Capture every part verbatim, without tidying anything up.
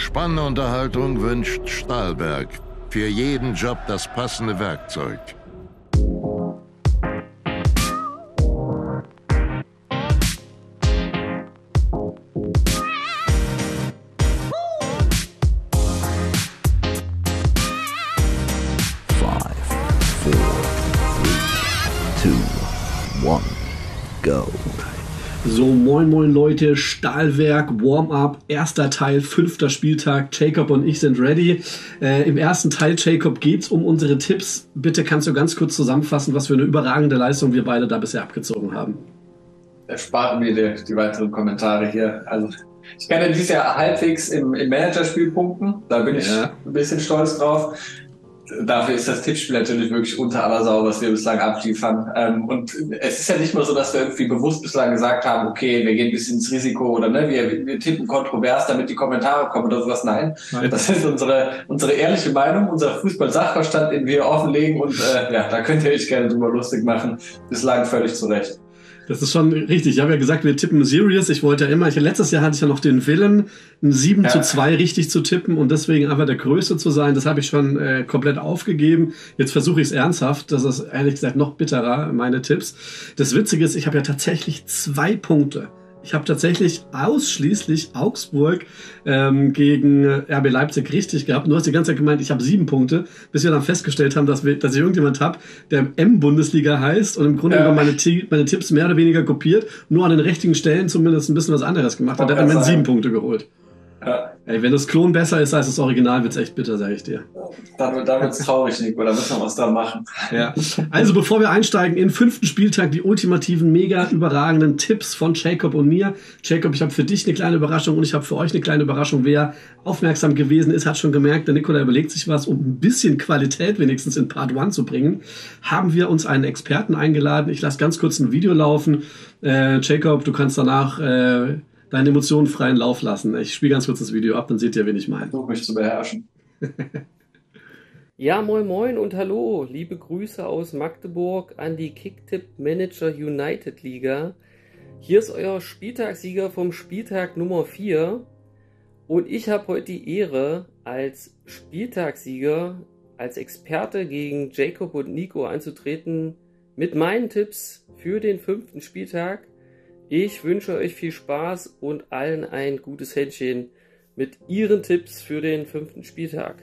Spannende Unterhaltung wünscht Stahlberg. Für jeden Job das passende Werkzeug. Go. So, moin moin Leute, Stahlwerk, Warm-up, erster Teil, fünfter Spieltag, Jacob und ich sind ready. Äh, Im ersten Teil, Jacob, geht's um unsere Tipps. Bitte kannst du ganz kurz zusammenfassen, was für eine überragende Leistung wir beide da bisher abgezogen haben. Erspart mir die, die weiteren Kommentare hier. Also ich kann ja dieses Jahr halbwegs im, im Managerspiel punkten, da bin ich ja ein bisschen stolz drauf. Dafür ist das Tippspiel natürlich wirklich unter aller Sau, was wir bislang abliefern. Ähm, und es ist ja nicht nur so, dass wir irgendwie bewusst bislang gesagt haben, okay, wir gehen ein bisschen ins Risiko oder ne, wir, wir tippen kontrovers, damit die Kommentare kommen oder sowas. Nein, Nein. Das ist unsere unsere ehrliche Meinung, unser Fußball-Sachverstand, den wir offenlegen und äh, ja, da könnt ihr euch gerne drüber lustig machen. Bislang völlig zu Recht. Das ist schon richtig. Ich habe ja gesagt, wir tippen serious. Ich wollte ja immer, ich, letztes Jahr hatte ich ja noch den Willen, ein sieben ja. zu zwei richtig zu tippen und deswegen einfach der Größte zu sein. Das habe ich schon äh, komplett aufgegeben. Jetzt versuche ich es ernsthaft. Das ist ehrlich gesagt noch bitterer, meine Tipps. Das Witzige ist, ich habe ja tatsächlich zwei Punkte. Ich habe tatsächlich ausschließlich Augsburg ähm, gegen R B Leipzig richtig gehabt. Du hast die ganze Zeit gemeint, ich habe sieben Punkte, bis wir dann festgestellt haben, dass, wir, dass ich irgendjemand habe, der M-Bundesliga heißt und im Grunde genommen ja. meine, meine Tipps mehr oder weniger kopiert, nur an den richtigen Stellen zumindest ein bisschen was anderes gemacht hat. Der hat dann sieben Punkte geholt. Ja. Ey, wenn das Klon besser ist als das Original, wird's echt bitter, sage ich dir. Dann, dann wird's traurig, Nico, da müssen wir was dran machen. Ja. Also bevor wir einsteigen in den fünften Spieltag, die ultimativen, mega überragenden Tipps von Jacob und mir. Jacob, ich habe für dich eine kleine Überraschung und ich habe für euch eine kleine Überraschung. Wer aufmerksam gewesen ist, hat schon gemerkt, der Nicola überlegt sich was, um ein bisschen Qualität wenigstens in Part eins zu bringen. Haben wir uns einen Experten eingeladen. Ich lasse ganz kurz ein Video laufen. Äh, Jacob, du kannst danach... Äh, deine Emotionen freien Lauf lassen. Ich spiele ganz kurz das Video ab, dann seht ihr, wen ich meine. Versuch mich zu beherrschen. Ja, moin moin und hallo. Liebe Grüße aus Magdeburg an die Kicktipp Manager United Liga. Hier ist euer Spieltagssieger vom Spieltag Nummer vier. Und ich habe heute die Ehre, als Spieltagssieger, als Experte gegen Jacob und Nico anzutreten mit meinen Tipps für den fünften Spieltag. Ich wünsche euch viel Spaß und allen ein gutes Händchen mit ihren Tipps für den fünften Spieltag.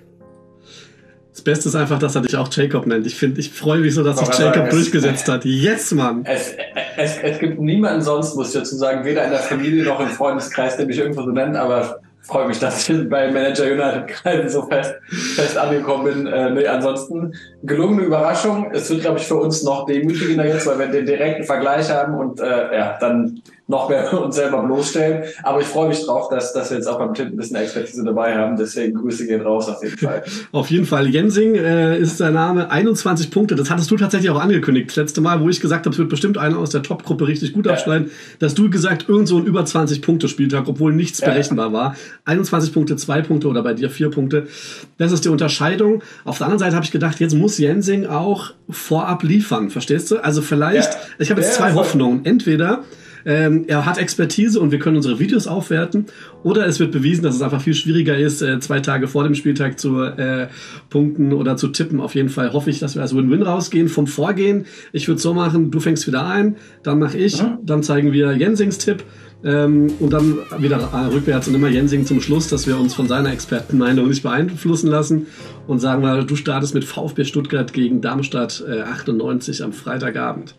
Das Beste ist einfach, dass er dich auch Jacob nennt. Ich finde, ich freue mich so, dass sich Jacob sagen, durchgesetzt es, hat. Yes, Mann! Es, es, es gibt niemanden sonst, muss ich dazu sagen, weder in der Familie noch im Freundeskreis, der mich irgendwo so nennt, aber freue mich, dass ich bei Manager United gerade so fest, fest angekommen bin. Äh, nee, ansonsten gelungene Überraschung. Es wird, glaube ich, für uns noch demütigender jetzt, weil wir den direkten Vergleich haben und äh, ja, dann noch mehr uns selber bloßstellen. Aber ich freue mich drauf, dass, dass wir jetzt auch beim Tipp ein bisschen Expertise dabei haben. Deswegen Grüße gehen raus auf jeden Fall. Auf jeden Fall. Jensing äh, ist der Name. einundzwanzig Punkte. Das hattest du tatsächlich auch angekündigt. Das letzte Mal, wo ich gesagt habe, es wird bestimmt einer aus der Top-Gruppe richtig gut ja. abschneiden. Dass du gesagt, irgend so ein über zwanzig Punkte Spieltag, obwohl nichts ja. berechenbar war. einundzwanzig Punkte, zwei Punkte oder bei dir vier Punkte. Das ist die Unterscheidung. Auf der anderen Seite habe ich gedacht, jetzt muss Jensing auch vorab liefern. Verstehst du? Also vielleicht, ja. ich habe jetzt ja, zwei Hoffnungen. Entweder Ähm, er hat Expertise und wir können unsere Videos aufwerten. Oder es wird bewiesen, dass es einfach viel schwieriger ist, äh, zwei Tage vor dem Spieltag zu äh, punkten oder zu tippen. Auf jeden Fall hoffe ich, dass wir als Win-Win rausgehen. Vom Vorgehen, ich würde so machen, du fängst wieder ein, dann mache ich, mhm. dann zeigen wir Jensings Tipp ähm, und dann wieder äh, rückwärts und immer Jensing zum Schluss, dass wir uns von seiner Expertenmeinung nicht beeinflussen lassen und sagen wir, du startest mit VfB Stuttgart gegen Darmstadt äh, achtundneunzig am Freitagabend.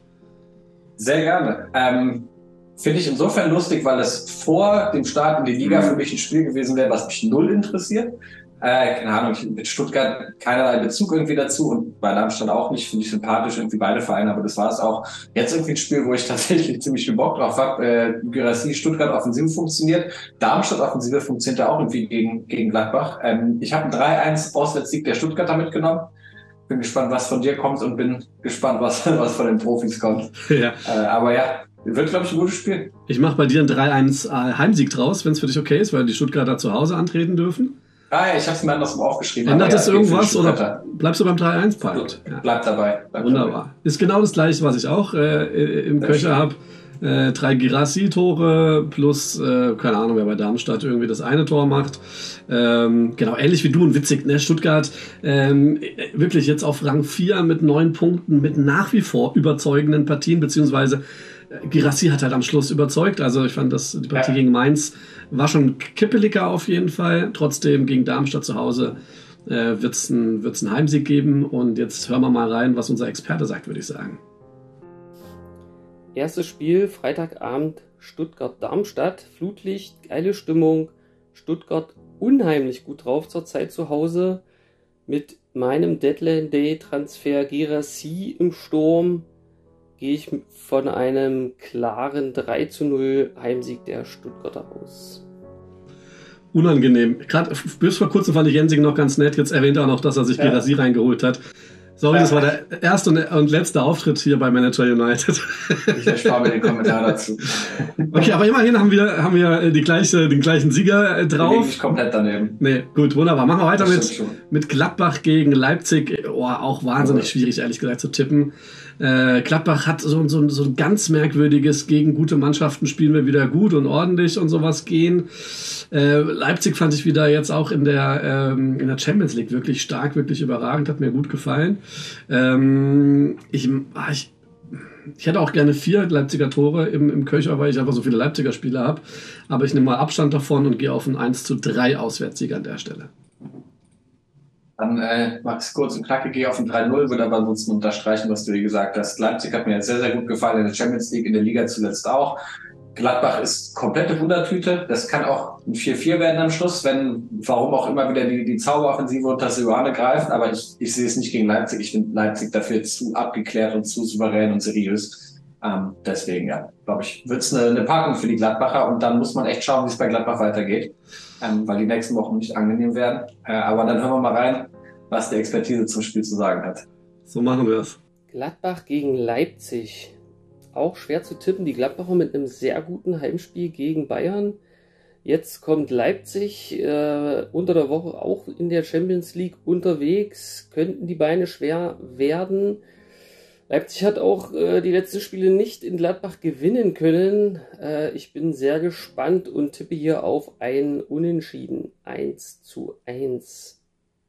Sehr gerne. Ähm Finde ich insofern lustig, weil es vor dem Start in die Liga für mich ein Spiel gewesen wäre, was mich null interessiert. Äh, keine Ahnung, ich mit Stuttgart keinerlei Bezug irgendwie dazu und bei Darmstadt auch nicht. Finde ich sympathisch, irgendwie beide Vereine, aber das war es auch. Jetzt irgendwie ein Spiel, wo ich tatsächlich ziemlich viel Bock drauf habe. Äh, Guirassy, Stuttgart Offensive funktioniert. Darmstadt Offensive funktioniert ja auch irgendwie gegen, gegen Gladbach. Ähm, ich habe einen drei eins Auswärtssieg der Stuttgarter mitgenommen. Bin gespannt, was von dir kommt und bin gespannt, was, was von den Profis kommt. Ja. Äh, aber ja, wird, glaube ich, ein gutes Spiel. Ich mache bei dir einen drei eins Heimsieg draus, wenn es für dich okay ist, weil die Stuttgarter zu Hause antreten dürfen. Ah ja, ich habe es mir andersrum aufgeschrieben. Ändert es ja, irgendwas oder bleibst du beim drei eins Part? Ja. Bleib dabei. Bleib Wunderbar. Dabei. Ist genau das gleiche, was ich auch äh, im Köcher habe. Äh, drei Girassi-Tore plus, äh, keine Ahnung, wer bei Darmstadt irgendwie das eine Tor macht. Ähm, genau, ähnlich wie du und witzig, ne? Stuttgart ähm, wirklich jetzt auf Rang vier mit neun Punkten, mit nach wie vor überzeugenden Partien, beziehungsweise äh, Girassi hat halt am Schluss überzeugt. Also ich fand, dass die Partie ja. gegen Mainz war schon kippeliger auf jeden Fall. Trotzdem gegen Darmstadt zu Hause äh, wird es ein, wird's ein Heimsieg geben. Und jetzt hören wir mal rein, was unser Experte sagt, würde ich sagen. Erstes Spiel, Freitagabend, Stuttgart-Darmstadt. Flutlicht, geile Stimmung. Stuttgart unheimlich gut drauf zur Zeit zu Hause. Mit meinem Deadline-Day-Transfer Girassi im Sturm gehe ich von einem klaren drei zu null Heimsieg der Stuttgarter aus. Unangenehm. Gerade bis vor kurzem fand ich Jensing noch ganz nett. Jetzt erwähnt er auch noch, dass er sich ja. Girassi reingeholt hat. Sorry, das war der erste und letzte Auftritt hier bei Manager United. Ich erspare mir den Kommentar dazu. Okay, aber immerhin haben wir, haben wir die gleiche, den gleichen Sieger drauf. Ich komplett daneben. Nee, gut, wunderbar. Machen wir weiter mit, mit Gladbach gegen Leipzig. Oh, auch wahnsinnig schwierig, ehrlich gesagt, zu tippen. Äh, Gladbach hat so, so, so ein ganz merkwürdiges, gegen gute Mannschaften spielen wir wieder gut und ordentlich und sowas gehen. Äh, Leipzig fand ich wieder jetzt auch in der, ähm, in der Champions League wirklich stark, wirklich überragend, hat mir gut gefallen. Ähm, ich, ich, ich hätte auch gerne vier Leipziger Tore im, im Köcher, weil ich einfach so viele Leipziger Spieler habe. Aber ich nehme mal Abstand davon und gehe auf einen eins zu drei Auswärtssieg an der Stelle. Dann äh, mach es kurz und knackig, gehe auf ein drei null, würde aber ansonsten unterstreichen, was du hier gesagt hast. Leipzig hat mir jetzt sehr, sehr gut gefallen in der Champions League, in der Liga zuletzt auch. Gladbach ist komplette Wundertüte. Das kann auch ein vier vier werden am Schluss, wenn, warum auch immer wieder die, die Zauberoffensive unter Silvane greift. Aber ich, ich sehe es nicht gegen Leipzig. Ich finde Leipzig dafür zu abgeklärt und zu souverän und seriös. Ähm, deswegen, ja, glaube ich, wird es eine, eine Packung für die Gladbacher. Und dann muss man echt schauen, wie es bei Gladbach weitergeht. Ähm, weil die nächsten Wochen nicht angenehm werden. Äh, aber dann hören wir mal rein, was die Expertise zum Spiel zu sagen hat. So machen wir es. Gladbach gegen Leipzig. Auch schwer zu tippen. Die Gladbacher mit einem sehr guten Heimspiel gegen Bayern. Jetzt kommt Leipzig äh, unter der Woche auch in der Champions League unterwegs. Könnten die Beine schwer werden. Leipzig hat auch äh, die letzten Spiele nicht in Gladbach gewinnen können. Äh, ich bin sehr gespannt und tippe hier auf ein Unentschieden. eins zu eins.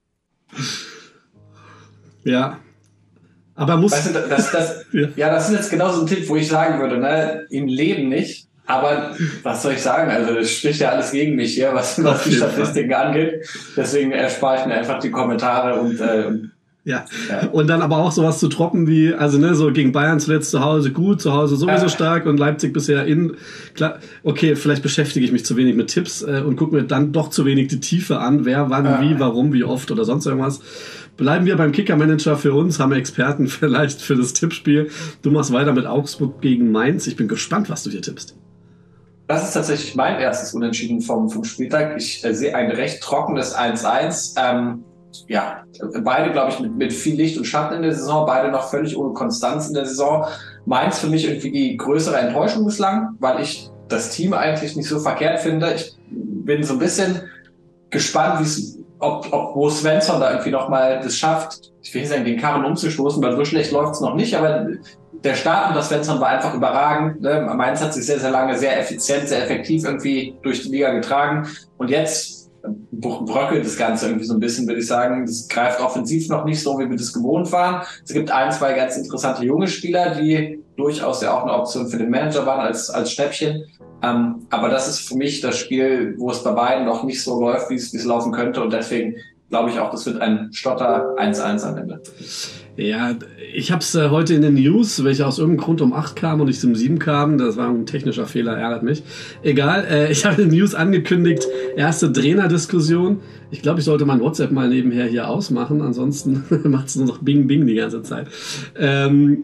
Ja. Aber muss. Weißt du, das, das, ja. ja, das ist jetzt genau so ein Tipp, wo ich sagen würde, ne, im Leben nicht. Aber was soll ich sagen? Also, das spricht ja alles gegen mich hier, was, was die Statistiken Fall. angeht. Deswegen erspare ich mir einfach die Kommentare und, äh, Ja. ja, und dann aber auch sowas zu trocken wie, also ne, so gegen Bayern zuletzt zu Hause gut, zu Hause sowieso ja. stark und Leipzig bisher in, klar, okay, vielleicht beschäftige ich mich zu wenig mit Tipps äh, und gucke mir dann doch zu wenig die Tiefe an, wer, wann, ja. wie, warum, wie oft oder sonst irgendwas. Bleiben wir beim Kicker-Manager für uns, haben wir Experten vielleicht für das Tippspiel. Du machst weiter mit Augsburg gegen Mainz. Ich bin gespannt, was du hier tippst. Das ist tatsächlich mein erstes Unentschieden vom, vom Spieltag. Ich äh, sehe ein recht trockenes eins eins. Ähm, Ja, beide, glaube ich, mit, mit viel Licht und Schatten in der Saison, beide noch völlig ohne Konstanz in der Saison. Mainz für mich irgendwie die größere Enttäuschung bislang, weil ich das Team eigentlich nicht so verkehrt finde. Ich bin so ein bisschen gespannt, wie's, ob, ob Bo Svensson da irgendwie nochmal das schafft, ich will nicht sagen, den Karren umzustoßen, weil so schlecht läuft es noch nicht, aber der Start unter Svensson war einfach überragend. Ne? Mainz hat sich sehr, sehr lange, sehr effizient, sehr effektiv irgendwie durch die Liga getragen und jetzt bröckelt das Ganze irgendwie so ein bisschen, würde ich sagen. Das greift offensiv noch nicht so, wie wir das gewohnt waren. Es gibt ein, zwei ganz interessante junge Spieler, die durchaus ja auch eine Option für den Manager waren als, als Schnäppchen. Ähm, aber das ist für mich das Spiel, wo es bei beiden noch nicht so läuft, wie es, wie es laufen könnte. Und deswegen glaube ich auch, das wird ein Stotter eins eins am Ende. Ja, ich habe es äh, heute in den News, welche aus irgendeinem Grund um acht kam und nicht um sieben kam. Das war ein technischer Fehler, ärgert mich. Egal, äh, ich habe in den News angekündigt, erste Trainerdiskussion. Ich glaube, ich sollte mein WhatsApp mal nebenher hier ausmachen, ansonsten macht es nur noch Bing Bing die ganze Zeit. Ähm,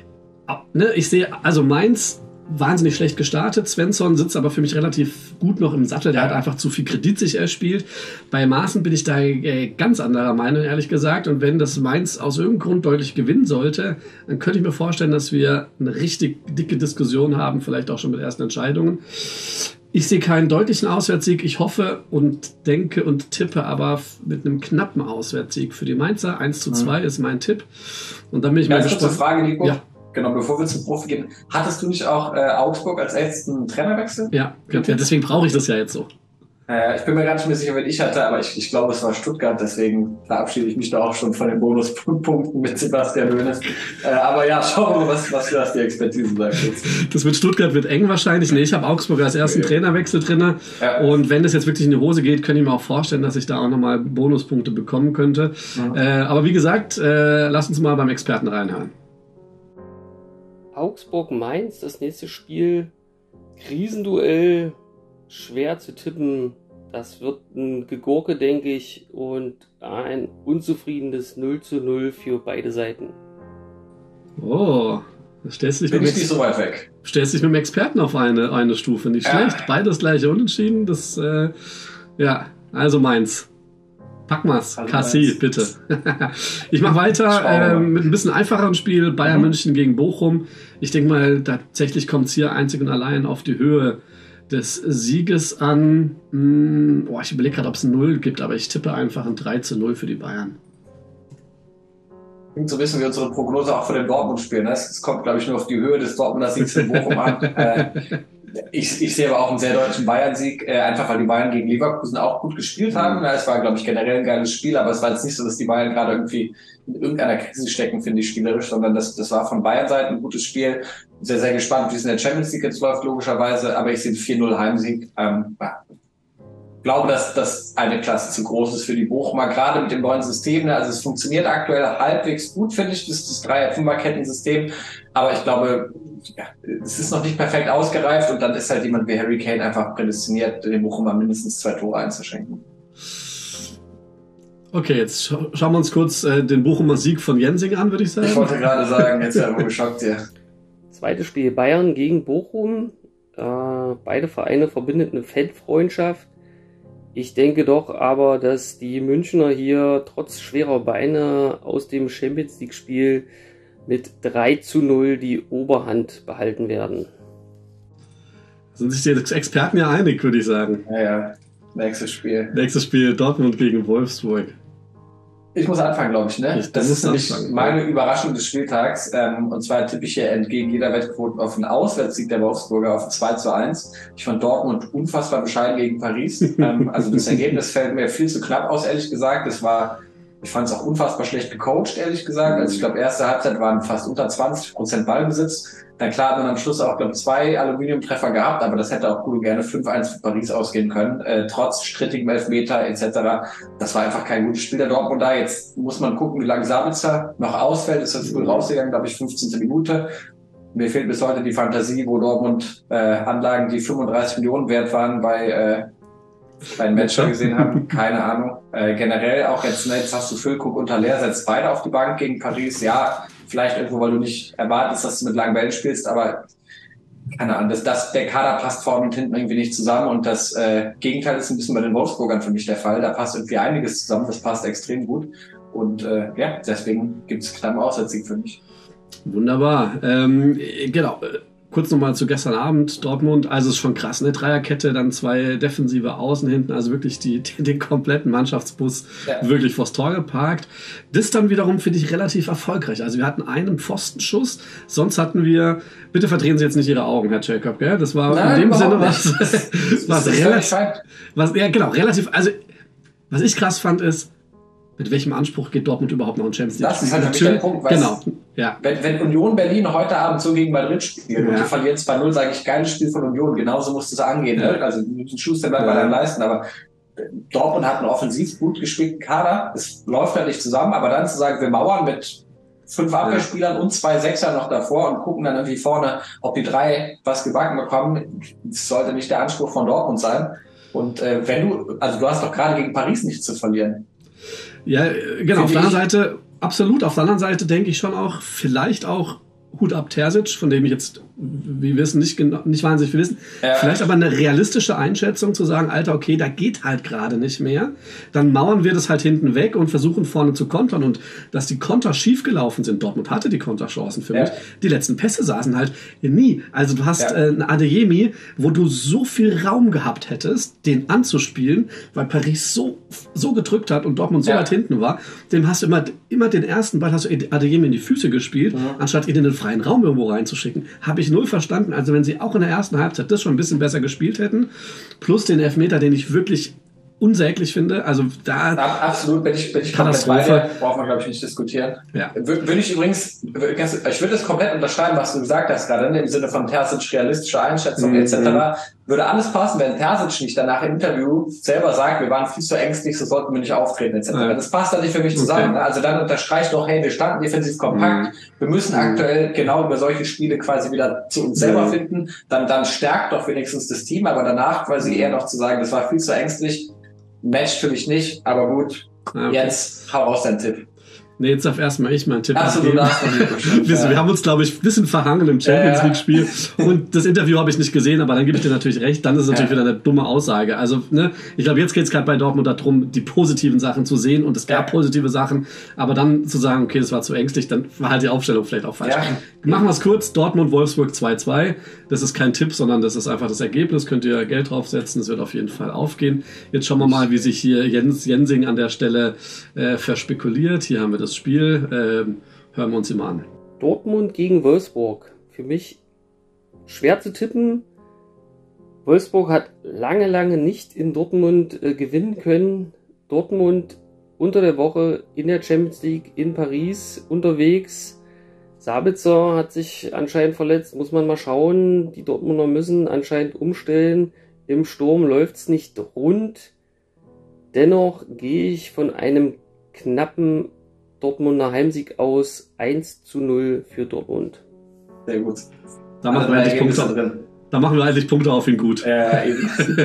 ne, ich sehe, also Mainz wahnsinnig schlecht gestartet. Svensson sitzt aber für mich relativ gut noch im Sattel. Der hat einfach zu viel Kredit sich erspielt. Bei Maaßen bin ich da äh, ganz anderer Meinung, ehrlich gesagt. Und wenn das Mainz aus irgendeinem Grund deutlich gewinnen sollte, dann könnte ich mir vorstellen, dass wir eine richtig dicke Diskussion haben, vielleicht auch schon mit ersten Entscheidungen. Ich sehe keinen deutlichen Auswärtssieg. Ich hoffe und denke und tippe aber mit einem knappen Auswärtssieg für die Mainzer. eins zu zwei mhm. ist mein Tipp. Und dann bin ich ja, mal gespannt. Frage, Nico. Ja. Genau, bevor wir zum Profi gehen, hattest du nicht auch äh, Augsburg als letzten Trainerwechsel? Ja, ja, deswegen brauche ich das ja jetzt so. Äh, ich bin mir gar nicht mehr sicher, wen ich hatte, aber ich, ich glaube, es war Stuttgart, deswegen verabschiede ich mich da auch schon von den Bonuspunkten mit Sebastian Hoeneß. Äh, aber ja, schauen wir mal, was, was, was die Expertise sagt jetzt. Das mit Stuttgart wird eng wahrscheinlich. Nee, ich habe Augsburg als ersten okay. Trainerwechsel drin. Ja. Und wenn das jetzt wirklich in die Hose geht, kann ich mir auch vorstellen, dass ich da auch nochmal Bonuspunkte bekommen könnte. Mhm. Äh, aber wie gesagt, äh, lass uns mal beim Experten reinhören. Augsburg-Mainz, das nächste Spiel. Krisenduell, schwer zu tippen. Das wird ein Gegurke, denke ich, und ein unzufriedenes null zu null für beide Seiten. Oh, da stellst du dich Bin mit ich nicht so weit weg. Stellst dich mit dem Experten auf eine, eine Stufe. Nicht ja. schlecht. Beides gleiche Unentschieden. Das, äh, ja, also Mainz. Pack mal's. Also Kassi, bitte. Ich mache weiter äh, mit ein bisschen einfacherem Spiel. Bayern mhm. München gegen Bochum. Ich denke mal, tatsächlich kommt es hier einzig und allein auf die Höhe des Sieges an. Hm, boah, ich überlege gerade, ob es ein Null gibt, aber ich tippe einfach ein drei zu null für die Bayern. So wissen wir unsere Prognose auch für den Dortmund-Spiel. Ne? Es kommt, glaube ich, nur auf die Höhe des Dortmunder Siegs in Bochum an. äh, ich, ich sehe aber auch einen sehr deutschen Bayern-Sieg, äh, einfach weil die Bayern gegen Leverkusen auch gut gespielt haben. Ja, es war, glaube ich, generell ein geiles Spiel, aber es war jetzt nicht so, dass die Bayern gerade irgendwie in irgendeiner Krise stecken, finde ich, spielerisch, sondern das, das war von Bayern-Seite ein gutes Spiel. Sehr, sehr gespannt, wie es in der Champions League jetzt läuft, logischerweise, aber ich sehe einen vier null Heimsieg. Ähm, ja. Ich glaube, dass das eine Klasse zu groß ist für die Bochumer, gerade mit dem neuen System. Also es funktioniert aktuell halbwegs gut, finde ich, das, das Dreier-Fünfer-Ketten-System. Aber ich glaube, ja, es ist noch nicht perfekt ausgereift und dann ist halt jemand wie Harry Kane einfach prädestiniert, den Bochumer mindestens zwei Tore einzuschenken. Okay, jetzt scha- schauen wir uns kurz äh, den Bochumer Sieg von Jensing an, würde ich sagen. Ich wollte gerade sagen, jetzt ja wohl geschockt hier. Zweites Spiel Bayern gegen Bochum. Äh, beide Vereine verbindet eine Fanfreundschaft. Ich denke doch aber, dass die Münchner hier trotz schwerer Beine aus dem Champions League Spiel mit drei zu null die Oberhand behalten werden. Sind sich die Experten ja einig, würde ich sagen. Ja, ja. Nächstes Spiel. Nächstes Spiel Dortmund gegen Wolfsburg. Ich muss anfangen, glaube ich, ne? Ich, das ist nämlich anfangen, meine ja. Überraschung des Spieltags. Ähm, und zwar tippe ich hier entgegen jeder Wettquote auf einen Auswärtssieg der Wolfsburger auf zwei zu eins. Ich fand Dortmund unfassbar bescheiden gegen Paris. ähm, also das Ergebnis fällt mir viel zu knapp aus, ehrlich gesagt. Das war, ich fand es auch unfassbar schlecht gecoacht, ehrlich gesagt. Also ich glaube, erste Halbzeit waren fast unter zwanzig Prozent Ballbesitz. Dann klar hat man am Schluss auch, glaube ich, zwei Aluminiumtreffer gehabt, aber das hätte auch gut gerne fünf eins für Paris ausgehen können, äh, trotz strittigem Elfmeter et cetera. Das war einfach kein gutes Spiel der Dortmund da. Jetzt muss man gucken, wie lange Sabitzer noch ausfällt. Ist das wohl rausgegangen, glaube ich, fünfzehnte Minute. Mir fehlt bis heute die Fantasie, wo Dortmund äh, Anlagen, die fünfunddreißig Millionen wert waren, bei äh, bei einem Matcher gesehen haben. Keine Ahnung. Äh, generell auch jetzt, ne, jetzt hast du Füllkrug und Haller, setzt beide auf die Bank gegen Paris. Ja, vielleicht irgendwo, weil du nicht erwartest, dass du mit langen Bällen spielst, aber keine Ahnung, das, das, der Kader passt vorne und hinten irgendwie nicht zusammen und das äh, Gegenteil ist ein bisschen bei den Wolfsburgern für mich der Fall. Da passt irgendwie einiges zusammen, das passt extrem gut und äh, ja, deswegen gibt es knapp Auswärtssieg für mich. Wunderbar. Ähm, genau. Kurz nochmal zu gestern Abend, Dortmund, also es ist schon krass, eine Dreierkette, dann zwei defensive Außen hinten, also wirklich die, die, den kompletten Mannschaftsbus ja. wirklich vors Tor geparkt. Das dann wiederum finde ich relativ erfolgreich. Also wir hatten einen Pfostenschuss, sonst hatten wir, bitte verdrehen Sie jetzt nicht Ihre Augen, Herr Jacob, gell? Das war Nein, in dem Sinne was, was relativ, was, ja genau, relativ, also was ich krass fand ist, mit welchem Anspruch geht Dortmund überhaupt noch in Champions League? Das ist halt natürlich der Punkt, weißt, genau. Ja. Wenn, wenn Union Berlin heute Abend so gegen Madrid spielt ja. und die verlieren zwei null, sage ich, geiles Spiel von Union, genauso musst du es angehen. Ja. Ne? Also den Schuster bleibt bei deinem Leisten, aber Dortmund hat einen offensiv gut gespielten Kader, es läuft halt nicht zusammen, aber dann zu sagen, wir mauern mit fünf Abwehrspielern ja. und zwei Sechser noch davor und gucken dann irgendwie vorne, ob die drei was gebacken bekommen, das sollte nicht der Anspruch von Dortmund sein. Und äh, wenn du, also du hast doch gerade gegen Paris nichts zu verlieren. Ja, genau. Auf der anderen Seite, absolut. Auf der anderen Seite denke ich schon auch, vielleicht auch Hut ab Terzic, von dem ich jetzt, wie wir wissen, nicht, nicht wahnsinnig viel wissen. Ja. Vielleicht aber eine realistische Einschätzung zu sagen, Alter, okay, da geht halt gerade nicht mehr. Dann mauern wir das halt hinten weg und versuchen vorne zu kontern. Und dass die Konter schief gelaufen sind, Dortmund hatte die Konterchancen für ja. mich. Die letzten Pässe saßen halt nie. Also du hast ja. äh, einen Adeyemi, wo du so viel Raum gehabt hättest, den anzuspielen, weil Paris so, so gedrückt hat und Dortmund so ja. weit hinten war. Dem hast du immer, immer den ersten Ball hast du Adeyemi in die Füße gespielt, ja. anstatt ihn in den freien Raum irgendwo reinzuschicken. Habe ich null verstanden. Also wenn sie auch in der ersten Halbzeit das schon ein bisschen besser gespielt hätten, plus den Elfmeter, den ich wirklich unsäglich finde, also da... Ja, absolut, bin ich, bin ich komplett bei dir, braucht man, glaube ich, nicht diskutieren. Ja. Würde ich übrigens, ich würde es komplett unterschreiben, was du gesagt hast gerade, im Sinne von Terzic, realistische Einschätzung mhm. et cetera. Würde alles passen, wenn Terzic nicht danach im Interview selber sagt, wir waren viel zu ängstlich, so sollten wir nicht auftreten et cetera. Ja. Das passt dann nicht für mich zusammen. Okay. Also dann unterstreicht doch, hey, wir standen defensiv kompakt, mhm. wir müssen mhm. aktuell genau über solche Spiele quasi wieder zu uns selber mhm. finden, dann, dann stärkt doch wenigstens das Team, aber danach quasi eher noch zu sagen, das war viel zu ängstlich, Match für mich nicht, aber gut. Ja, okay. Jetzt hau raus deinen Tipp. Nee, jetzt darf erstmal ich meinen Tipp abgeben. wir, wir haben uns, glaube ich, ein bisschen verhangen im Champions League-Spiel. Und das Interview habe ich nicht gesehen, aber dann gebe ich dir natürlich recht. Dann ist es natürlich ja. wieder eine dumme Aussage. Also, ne, ich glaube, jetzt geht es gerade bei Dortmund darum, die positiven Sachen zu sehen. Und es gab ja. positive Sachen. Aber dann zu sagen, okay, das war zu ängstlich, dann war halt die Aufstellung vielleicht auch falsch. Ja. Machen wir es kurz. Dortmund-Wolfsburg zwei zwei. Das ist kein Tipp, sondern das ist einfach das Ergebnis. Könnt ihr Geld draufsetzen. Es wird auf jeden Fall aufgehen. Jetzt schauen wir mal, wie sich hier Jens Jensing an der Stelle äh, verspekuliert. Hier haben wir das Spiel. Ähm, hören wir uns immer an. Dortmund gegen Wolfsburg. Für mich schwer zu tippen. Wolfsburg hat lange, lange nicht in Dortmund äh, gewinnen können. Dortmund unter der Woche in der Champions League in Paris unterwegs. Sabitzer hat sich anscheinend verletzt. Muss man mal schauen. Die Dortmunder müssen anscheinend umstellen. Im Sturm läuft es nicht rund. Dennoch gehe ich von einem knappen Dortmunder Heimsieg aus, eins zu null für Dortmund. Sehr gut. Da machen, wir eigentlich Punkte, drin. da machen wir eigentlich Punkte auf ihn gut. Ja, eben.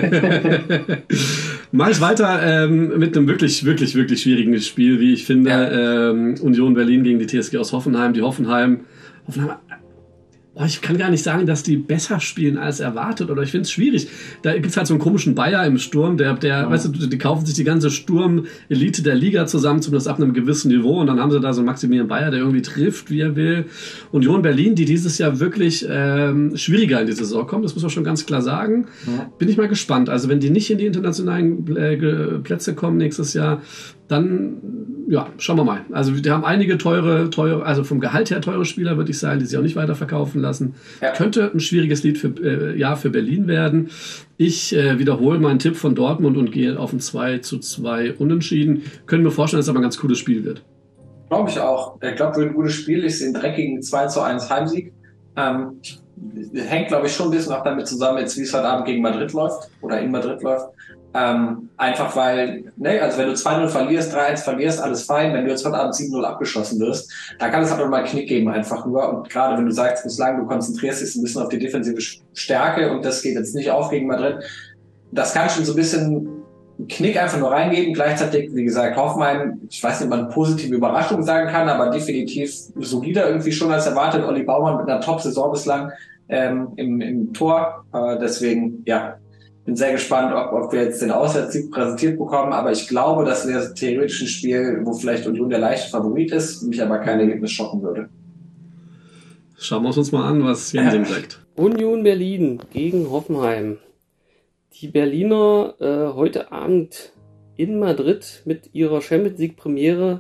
Mach ich weiter ähm, mit einem wirklich, wirklich, wirklich schwierigen Spiel, wie ich finde. Ja. Ähm, Union Berlin gegen die T S G aus Hoffenheim. Die Hoffenheim, Hoffenheim Oh, ich kann gar nicht sagen, dass die besser spielen als erwartet, oder ich finde es schwierig. Da gibt es halt so einen komischen Bayer im Sturm, der, der ja. weißt du, die kaufen sich die ganze Sturm-Elite der Liga zusammen, zumindest ab einem gewissen Niveau, und dann haben sie da so einen Maximilian Bayer, der irgendwie trifft, wie er will. Union Berlin, die dieses Jahr wirklich ähm, schwieriger in die Saison kommt, das muss man schon ganz klar sagen. Ja. Bin ich mal gespannt. Also wenn die nicht in die internationalen äh, Plätze kommen nächstes Jahr, dann, ja, schauen wir mal. Also die haben einige teure, teure, also vom Gehalt her teure Spieler, würde ich sagen, die sich auch nicht weiterverkaufen lassen. Ja. Könnte ein schwieriges Lied für, äh, Jahr für Berlin werden. Ich äh, wiederhole meinen Tipp von Dortmund und gehe auf ein zwei zu zwei Unentschieden. Können mir vorstellen, dass es aber ein ganz cooles Spiel wird. Glaube ich auch. Ich glaube, wird ein gutes Spiel. Ich sehe einen dreckigen zwei zu eins Heimsieg. Ähm, hängt, glaube ich, schon ein bisschen auch damit zusammen, jetzt wie es heute Abend gegen Madrid läuft oder in Madrid läuft. Ähm, einfach weil, ne, also wenn du zwei null verlierst, drei eins verlierst, alles fein. Wenn du jetzt heute Abend sieben null abgeschossen wirst, da kann es halt mal einen Knick geben einfach nur. Und gerade wenn du sagst, bislang du konzentrierst dich ein bisschen auf die defensive Stärke und das geht jetzt nicht auf gegen Madrid, das kann schon so ein bisschen einen Knick einfach nur reingeben. Gleichzeitig, wie gesagt, Hoffenheim, ich weiß nicht, ob man eine positive Überraschung sagen kann, aber definitiv solider irgendwie schon als erwartet. Olli Baumann mit einer Top-Saison bislang ähm, im, im Tor. Äh, deswegen, ja, bin sehr gespannt, ob, ob wir jetzt den Auswärtssieg präsentiert bekommen, aber ich glaube, das wäre theoretisch ein Spiel, wo vielleicht Union der leichte Favorit ist, mich aber kein Ergebnis schocken würde. Schauen wir uns mal an, was Jensing sagt. Union Berlin gegen Hoffenheim. Die Berliner äh, heute Abend in Madrid mit ihrer Champions League Premiere.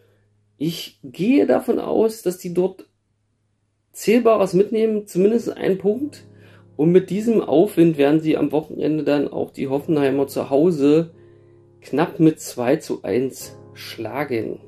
Ich gehe davon aus, dass die dort Zählbares mitnehmen, zumindest einen Punkt. Und mit diesem Aufwind werden sie am Wochenende dann auch die Hoffenheimer zu Hause knapp mit zwei zu eins schlagen.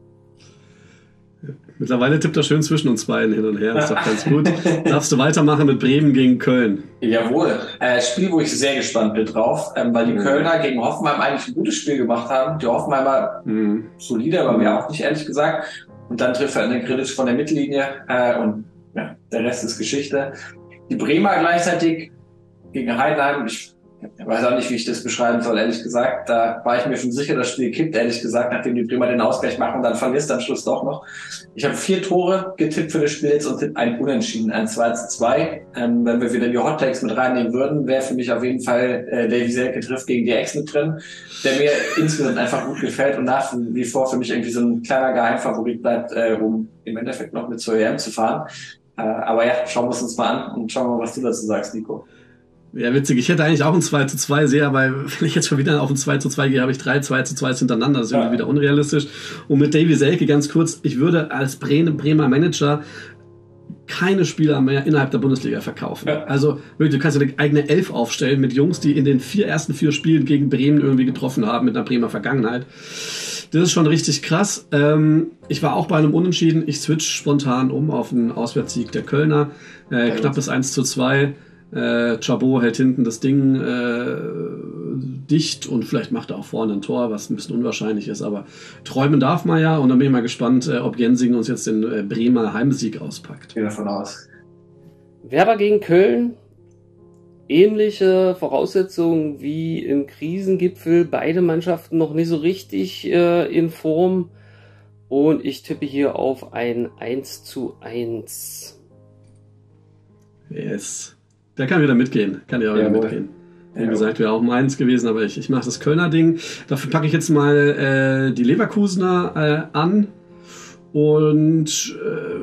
Mittlerweile tippt er schön zwischen uns beiden hin und her. Das ist doch ganz gut. Darfst du weitermachen mit Bremen gegen Köln? Jawohl. Äh, Spiel, wo ich sehr gespannt bin drauf, ähm, weil die mhm. Kölner gegen Hoffenheim eigentlich ein gutes Spiel gemacht haben. Die Hoffenheimer mhm. solide, aber mir auch nicht, ehrlich gesagt. Und dann trifft er einen Grillitsch von der Mittellinie äh, und ja, der Rest ist Geschichte. Die Bremer gleichzeitig gegen Heidenheim, ich weiß auch nicht, wie ich das beschreiben soll, ehrlich gesagt. Da war ich mir schon sicher, das Spiel kippt, ehrlich gesagt, nachdem die Bremer den Ausgleich machen, dann verlierst du am Schluss doch noch. Ich habe vier Tore getippt für das Spiel jetzt und tippe ein Unentschieden, ein zwei zu zwei. Ähm, wenn wir wieder die Hot Takes mit reinnehmen würden, wäre für mich auf jeden Fall äh, Davy Selke trifft gegen die Ex mit drin, der mir insgesamt einfach gut gefällt und nach wie vor für mich irgendwie so ein kleiner Geheimfavorit bleibt, äh, um im Endeffekt noch mit zur E M zu fahren. Aber ja, schauen wir es uns mal an und schauen wir mal, was du dazu sagst, Nico. Ja, witzig. Ich hätte eigentlich auch ein zwei zu zwei sehe, aber wenn ich jetzt schon wieder auf ein zwei zu zwei gehe, habe ich drei zwei zu zwei hintereinander. Das ist ja irgendwie wieder unrealistisch. Und mit Davy Selke ganz kurz, ich würde als Bremer Manager keine Spieler mehr innerhalb der Bundesliga verkaufen. Ja. Also wirklich, du kannst ja eine eigene Elf aufstellen mit Jungs, die in den vier ersten vier Spielen gegen Bremen irgendwie getroffen haben mit einer Bremer Vergangenheit. Das ist schon richtig krass. Ähm, ich war auch bei einem Unentschieden. Ich switch spontan um auf einen Auswärtssieg der Kölner. Äh, knappes eins zu zwei. Äh, Chabot hält hinten das Ding äh, dicht und vielleicht macht er auch vorne ein Tor, was ein bisschen unwahrscheinlich ist, aber träumen darf man ja und dann bin ich mal gespannt, äh, ob Jensing uns jetzt den äh, Bremer Heimsieg auspackt. Gehe davon aus. Werder gegen Köln, ähnliche Voraussetzungen wie im Krisengipfel, beide Mannschaften noch nicht so richtig äh, in Form und ich tippe hier auf ein eins zu eins. Yes. Der kann wieder mitgehen. Kann ja auch wieder Jawohl. mitgehen. Wie Ja. gesagt, wäre auch meins gewesen, aber ich, ich mache das Kölner Ding. Dafür packe ich jetzt mal äh, die Leverkusener äh, an. Und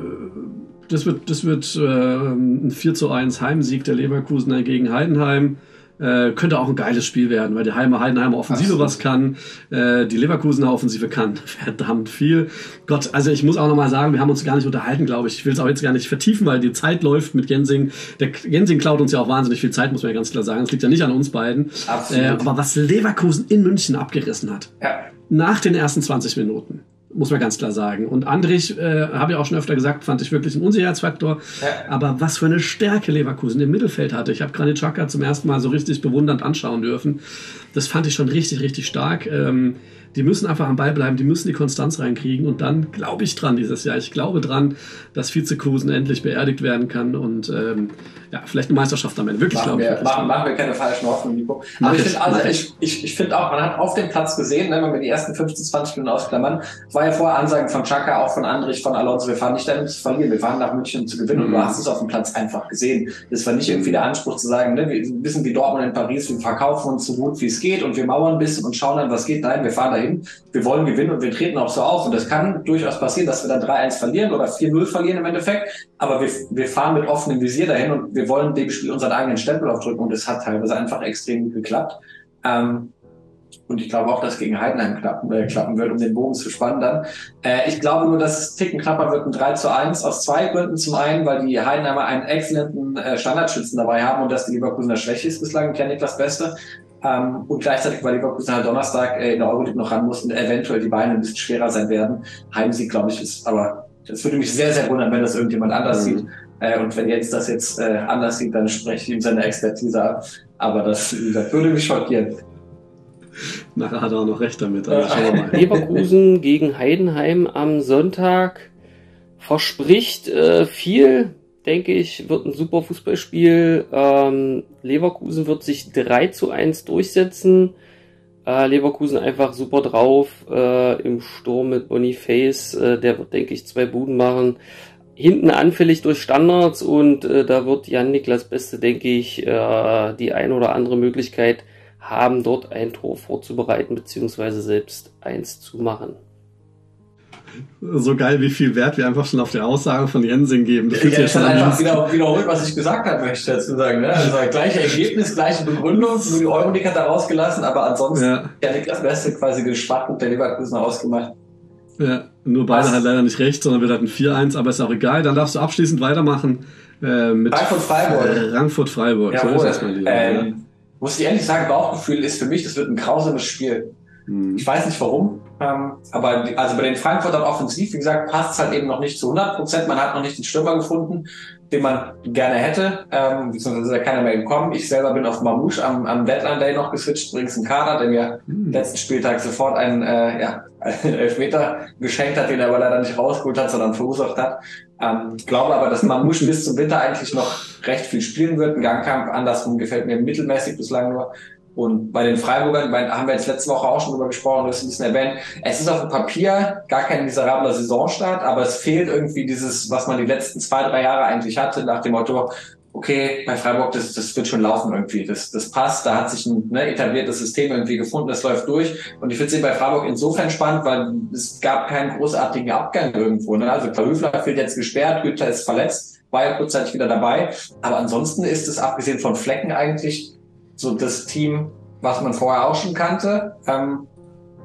äh, das wird, das wird äh, ein vier zu eins Heimsieg der Leverkusener gegen Heidenheim. Äh, könnte auch ein geiles Spiel werden, weil die Heimer, Heidenheimer Offensive Absolut. was kann, äh, die Leverkusener Offensive kann verdammt viel. Gott, also ich muss auch nochmal sagen, wir haben uns gar nicht unterhalten, glaube ich. Ich will es auch jetzt gar nicht vertiefen, weil die Zeit läuft mit Jensing. Der Jensing klaut uns ja auch wahnsinnig viel Zeit, muss man ja ganz klar sagen. Das liegt ja nicht an uns beiden. Absolut. Äh, aber was Leverkusen in München abgerissen hat, Ja. nach den ersten zwanzig Minuten, muss man ganz klar sagen. Und Andrich, äh, habe ich auch schon öfter gesagt, fand ich wirklich ein Unsicherheitsfaktor. Ja. Aber was für eine Stärke Leverkusen im Mittelfeld hatte. Ich habe Granit Xhaka zum ersten Mal so richtig bewundernd anschauen dürfen. Das fand ich schon richtig, richtig stark. Ähm, die müssen einfach am Ball bleiben, die müssen die Konstanz reinkriegen. Und dann glaube ich dran dieses Jahr. Ich glaube dran, dass Vizekusen endlich beerdigt werden kann und ähm, ja, vielleicht eine Meisterschaft am Ende. Wirklich, Machen glaube ich. wir, Wirklich machen, dran. machen wir keine falschen Hoffnungen, Nico. Mach Aber ich ich, finde also, mach ich, ich, ich finde auch, man hat auf dem Platz gesehen, ne, wenn wir die ersten fünfzehn, zwanzig Minuten ausklammern, es war ja vorher Ansagen von Xhaka, auch von Andrich, von Alonso, wir fahren nicht dahin zu verlieren, wir fahren nach München um zu gewinnen und du hast es auf dem Platz einfach gesehen. Das war nicht irgendwie der Anspruch zu sagen, ne, wir wissen wie Dortmund in Paris, wir verkaufen uns so gut wie es geht und wir mauern ein bisschen und schauen dann, was geht. Nein, wir fahren dahin, wir wollen gewinnen und wir treten auch so auf und das kann durchaus passieren, dass wir dann drei eins verlieren oder vier null verlieren im Endeffekt, aber wir, wir fahren mit offenem Visier dahin und wir wollen dem Spiel unseren eigenen Stempel aufdrücken und es hat teilweise einfach extrem gut geklappt. Ähm, und ich glaube auch, dass gegen Heidenheim klappen, äh, klappen wird, um den Bogen zu spannen dann. Äh, ich glaube nur, dass es ticken knapper wird, ein drei zu eins aus zwei Gründen. Zum einen, weil die Heidenheimer einen exzellenten äh, Standardschützen dabei haben und dass die Leverkusener Schwäche ist bislang, kenne ich das Beste. Ähm, und gleichzeitig, weil Leverkusen halt Donnerstag äh, in der Euroleague noch ran mussten, eventuell die Beine ein bisschen schwerer sein werden. Heimsieg, glaube ich, ist, aber das würde mich sehr, sehr wundern, wenn das irgendjemand anders Mhm. sieht. Äh, und wenn Jens das jetzt äh, anders sieht, dann spreche ich ihm seine Expertise ab. Aber das, wie gesagt, würde mich schockieren. Nachher hat er auch noch recht damit. Also schauen wir mal. Leverkusen gegen Heidenheim am Sonntag verspricht äh, viel, denke ich, wird ein super Fußballspiel. Ähm, Leverkusen wird sich drei zu eins durchsetzen. Äh, Leverkusen einfach super drauf äh, im Sturm mit Boniface. Äh, der wird, denke ich, zwei Buden machen. Hinten anfällig durch Standards und äh, da wird Jan-Niklas Beste, denke ich, äh, die ein oder andere Möglichkeit haben, dort ein Tor vorzubereiten, beziehungsweise selbst eins zu machen. So geil, wie viel Wert wir einfach schon auf die Aussage von Jensing geben. Das Ich fühlt sich hätte ja dann schon einfach an. wieder, wiederholt, was ich gesagt habe, möchte ich dazu sagen. Ne? Also gleiche Ergebnis, gleiche Begründung, nur die Euroleague hat da rausgelassen, aber ansonsten Ja. ja. hat das Beste quasi geschwach und der Leverkusener ausgemacht. Ja, nur beide Was? halt leider nicht recht, sondern wir hatten vier eins, aber ist auch egal. Dann darfst du abschließend weitermachen äh, mit Frankfurt-Freiburg. Äh, Frankfurt-Freiburg. So ist das, mein Lieber. ähm, muss ich ehrlich sagen, Bauchgefühl ist für mich, das wird ein grausames Spiel. Hm. Ich weiß nicht warum, ähm, aber die, also bei den Frankfurtern offensiv, wie gesagt, passt es halt eben noch nicht zu hundert Prozent. Man hat noch nicht den Stürmer gefunden, den man gerne hätte, ähm, beziehungsweise ist ja keiner mehr gekommen. Ich selber bin auf Mamouche am, am Deadline Day noch geswitcht, übrigens ein Kader, der mir Hm. letzten Spieltag sofort einen, äh, ja, einen Elfmeter geschenkt hat, den er aber leider nicht rausgeholt hat, sondern verursacht hat. Ähm, ich glaube aber, dass Mamouche bis zum Winter eigentlich noch recht viel spielen wird. Ein Gangkampf andersrum gefällt mir mittelmäßig bislang nur. Und bei den Freiburgern, bei, haben wir jetzt letzte Woche auch schon drüber gesprochen, du hast ein bisschen erwähnt, es ist auf dem Papier gar kein miserabler Saisonstart, aber es fehlt irgendwie dieses, was man die letzten zwei, drei Jahre eigentlich hatte, nach dem Motto, okay, bei Freiburg, das, das wird schon laufen irgendwie, das, das passt, da hat sich ein ne, etabliertes System irgendwie gefunden, das läuft durch. Und ich finde es bei Freiburg insofern spannend, weil es gab keinen großartigen Abgang irgendwo. Ne? Also Klaus Höfler wird jetzt gesperrt, Günther ist verletzt, war ja kurzzeitig wieder dabei. Aber ansonsten ist es, abgesehen von Flecken, eigentlich so das Team, was man vorher auch schon kannte. Ähm,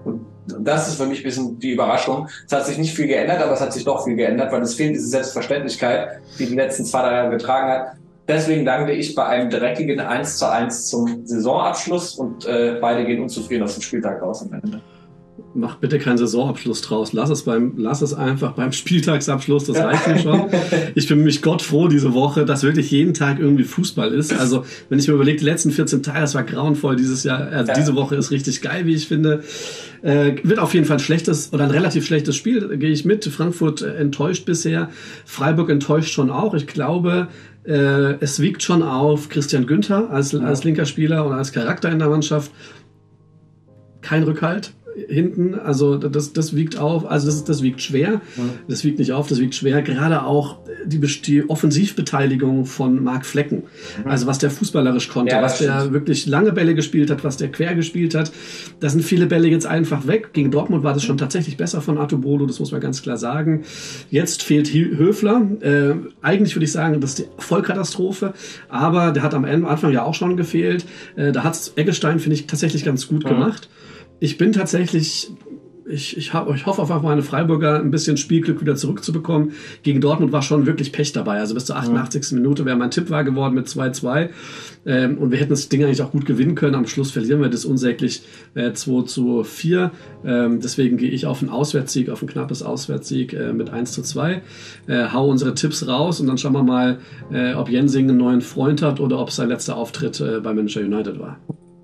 Und das ist für mich ein bisschen die Überraschung. Es hat sich nicht viel geändert, aber es hat sich doch viel geändert, weil es fehlt diese Selbstverständlichkeit, die die letzten zwei, drei Jahre getragen hat. Deswegen danke ich bei einem dreckigen eins zu eins zum Saisonabschluss und äh, beide gehen unzufrieden aus dem Spieltag raus am Ende. Mach bitte keinen Saisonabschluss draus. Lass es beim, lass es einfach beim Spieltagsabschluss. Das reicht mir schon. Ich bin mich Gott froh diese Woche, dass wirklich jeden Tag irgendwie Fußball ist. Also, wenn ich mir überlege, die letzten vierzehn Tage, das war grauenvoll dieses Jahr. Also, ja. Diese Woche ist richtig geil, wie ich finde. Äh, wird auf jeden Fall ein schlechtes oder ein relativ schlechtes Spiel. Da gehe ich mit. Frankfurt äh, enttäuscht bisher. Freiburg enttäuscht schon auch. Ich glaube, äh, es wiegt schon auf Christian Günther als, ja. als linker Spieler und als Charakter in der Mannschaft. Kein Rückhalt hinten, also das, das wiegt auf, also das, das wiegt schwer, das wiegt nicht auf, das wiegt schwer, gerade auch die, die Offensivbeteiligung von Marc Flecken, also was der fußballerisch konnte, ja, was der stimmt. wirklich lange Bälle gespielt hat, was der quer gespielt hat, da sind viele Bälle jetzt einfach weg, gegen Dortmund war das schon tatsächlich besser von Artur Bodo, das muss man ganz klar sagen, jetzt fehlt Höfler, äh, eigentlich würde ich sagen, das ist die Vollkatastrophe, aber der hat am Anfang ja auch schon gefehlt, äh, da hat Eggestein, finde ich, tatsächlich ganz gut ja. gemacht. Ich bin tatsächlich, ich, ich, hab, ich hoffe auf meine Freiburger ein bisschen Spielglück wieder zurückzubekommen. Gegen Dortmund war schon wirklich Pech dabei. Also bis zur achtundachtzigsten Minute wäre mein Tipp wahr geworden mit zwei zwei. Ähm, und wir hätten das Ding eigentlich auch gut gewinnen können. Am Schluss verlieren wir das unsäglich äh, zwei zu vier. Ähm, deswegen gehe ich auf einen Auswärtssieg, auf ein knappes Auswärtssieg äh, mit eins zu zwei. Äh, hau unsere Tipps raus und dann schauen wir mal, äh, ob Jensing einen neuen Freund hat oder ob es sein letzter Auftritt äh, bei Manchester United war.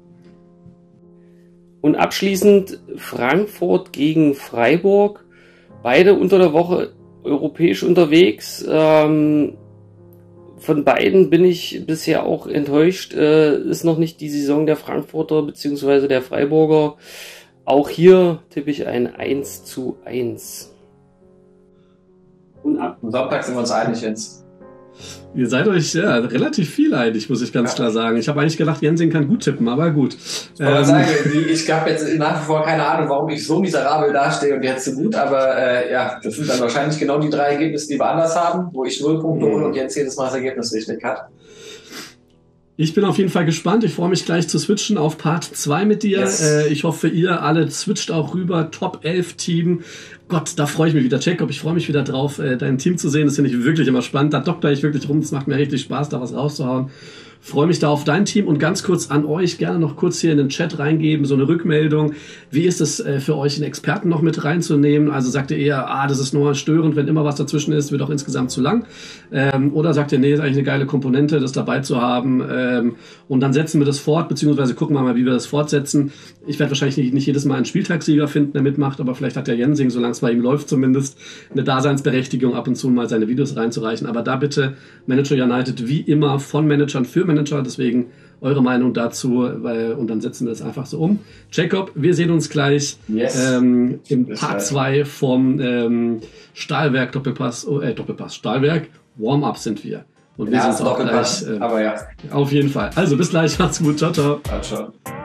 Und abschließend Frankfurt gegen Freiburg. Beide unter der Woche europäisch unterwegs. Ähm, von beiden bin ich bisher auch enttäuscht. Äh, ist noch nicht die Saison der Frankfurter bzw. der Freiburger. Auch hier tippe ich ein eins zu eins. Und ab Sonntag sind wir uns einig jetzt. Ihr seid euch ja relativ viel einig, muss ich ganz ja. klar sagen. Ich habe eigentlich gedacht, Jensing kann gut tippen, aber gut. Ich ähm, sagen, ich habe jetzt nach wie vor keine Ahnung, warum ich so miserabel dastehe und jetzt so gut, aber äh, ja, das sind dann wahrscheinlich genau die drei Ergebnisse, die wir anders haben, wo ich null Punkte hole und jetzt jedes Mal das Ergebnis richtig hat. Ich bin auf jeden Fall gespannt. Ich freue mich gleich zu switchen auf Part zwei mit dir. Yes. Äh, ich hoffe, ihr alle switcht auch rüber. Top elf Team. Gott, da freue ich mich wieder. Jacob, ich freue mich wieder drauf, äh, dein Team zu sehen. Das finde ich wirklich immer spannend. Da dokter ich wirklich rum. Es macht mir richtig Spaß, da was rauszuhauen. Freue mich da auf dein Team und ganz kurz an euch, gerne noch kurz hier in den Chat reingeben, so eine Rückmeldung. Wie ist es äh, für euch, einen Experten noch mit reinzunehmen? Also sagt ihr eher, ah, das ist nur störend, wenn immer was dazwischen ist, wird auch insgesamt zu lang? Ähm, oder sagt ihr, nee, ist eigentlich eine geile Komponente, das dabei zu haben? Ähm, und dann setzen wir das fort, beziehungsweise gucken wir mal, wie wir das fortsetzen. Ich werde wahrscheinlich nicht, nicht jedes Mal einen Spieltagssieger finden, der mitmacht, aber vielleicht hat der Jensing, solange es bei ihm läuft zumindest, eine Daseinsberechtigung, ab und zu mal seine Videos reinzureichen. Aber da bitte Manager United wie immer von Managern für Manager, deswegen eure Meinung dazu, weil, und dann setzen wir das einfach so um. Jacob, wir sehen uns gleich yes. ähm, im Part zwei vom ähm, Stahlwerk Doppelpass, oh, äh, Doppelpass, Stahlwerk, Warm-Up sind wir. Und wir ja, sind auch gleich. Äh, aber ja. Auf jeden Fall. Also bis gleich, macht's gut, ciao, ciao. Ciao, ciao.